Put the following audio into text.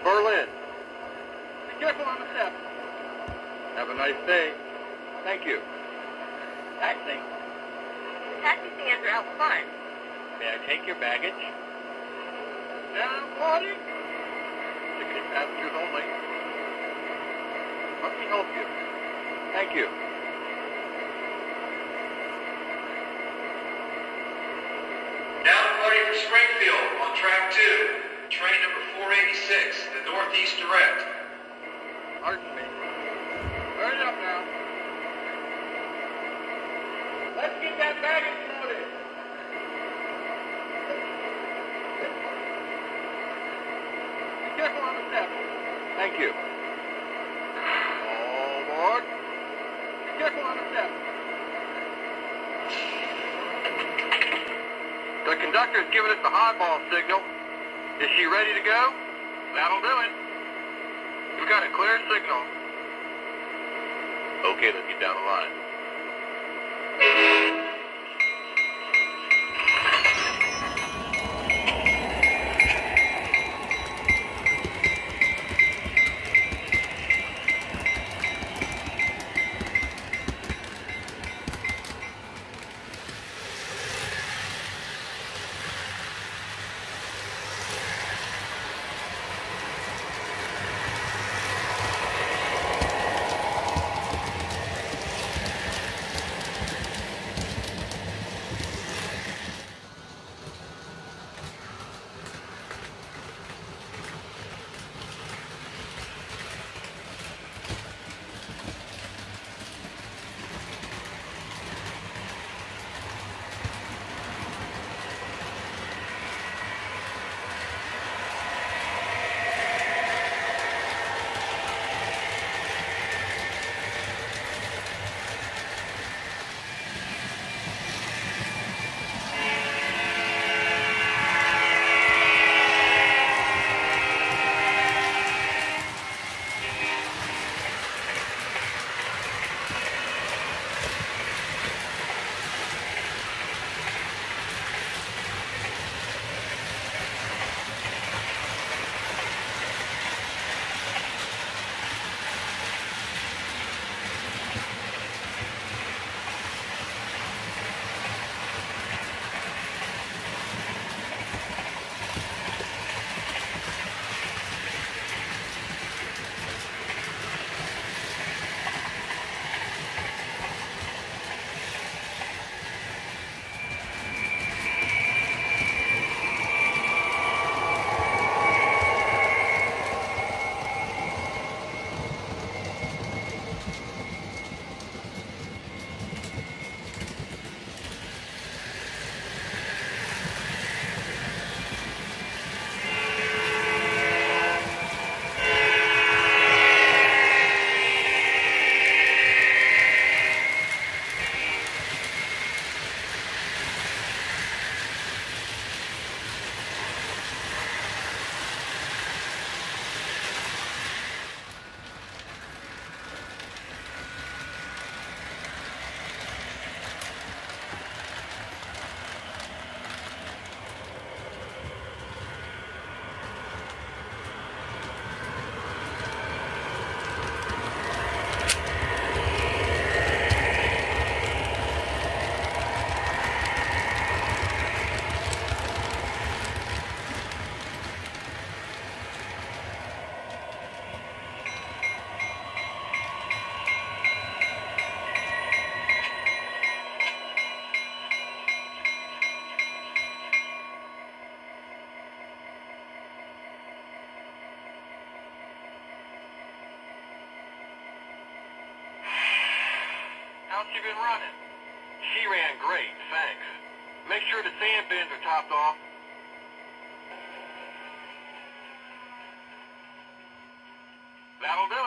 Berlin. Be careful on the steps. Have a nice day. Thank you. Taxi. Taxi stands are out front. May I take your baggage? Down 40. Ticketed passengers only. Let me help you. Thank you. Now departing for Springfield on track 2. Train number 486, the northeast direct. Pardon me. Hurry up now. Let's get that baggage loaded. Be careful on the steps. Thank you. All aboard. Be careful on the steps. The conductor's giving us the highball signal. Is she ready to go? That'll do it. We've got a clear signal. Okay, let's get down the line. How's she been running? She ran great, thanks. Make sure the sand bins are topped off. That'll do